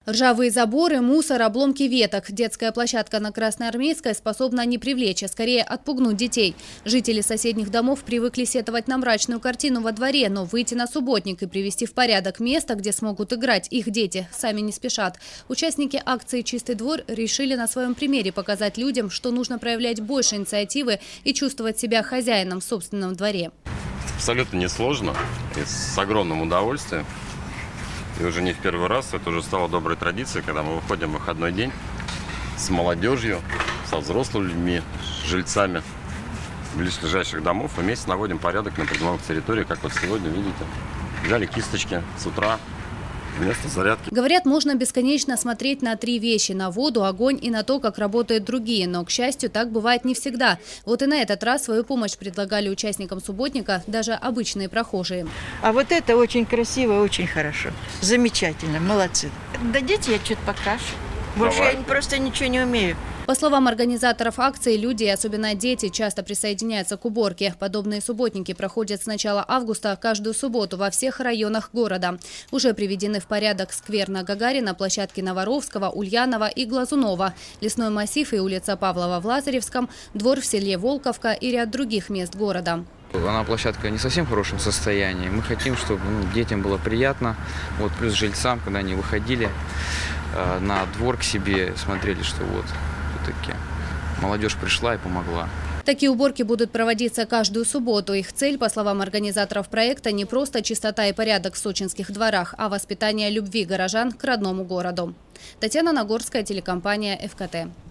Ржавые заборы, мусор, обломки веток. Детская площадка на Красноармейской способна не привлечь, а скорее отпугнуть детей. Жители соседних домов привыкли сетовать на мрачную картину во дворе, но выйти на субботник и привести в порядок место, где смогут играть их дети, сами не спешат. Участники акции «Чистый двор» решили на своем примере показать людям, что нужно проявлять больше инициативы и чувствовать себя хозяином в собственном дворе. Абсолютно несложно и с огромным удовольствием. И уже не в первый раз это уже стало доброй традицией, когда мы выходим в выходной день с молодежью, со взрослыми людьми, жильцами близлежащих домов. И вместе наводим порядок на придомовых территориях, как вот сегодня, видите. Взяли кисточки с утра вместо зарядки. Говорят, можно бесконечно смотреть на три вещи – на воду, огонь и на то, как работают другие. Но, к счастью, так бывает не всегда. Вот и на этот раз свою помощь предлагали участникам субботника даже обычные прохожие. А вот это очень красиво, очень хорошо. Замечательно, молодцы. Дадите, я что-то покрашу. Больше я просто ничего не умею. По словам организаторов акции, люди, особенно дети, часто присоединяются к уборке. Подобные субботники проходят с начала августа каждую субботу во всех районах города. Уже приведены в порядок сквер на Гагарина, площадки Новоровского, Ульянова и Глазунова, лесной массив и улица Павлова в Лазаревском, двор в селе Волковка и ряд других мест города. Она площадка не совсем в хорошем состоянии. Мы хотим, чтобы детям было приятно. Вот, плюс жильцам, когда они выходили на двор к себе, смотрели, что вот все-таки молодежь пришла и помогла. Такие уборки будут проводиться каждую субботу. Их цель, по словам организаторов проекта, не просто чистота и порядок в сочинских дворах, а воспитание любви горожан к родному городу. Татьяна Нагорская, телекомпания ФКТ.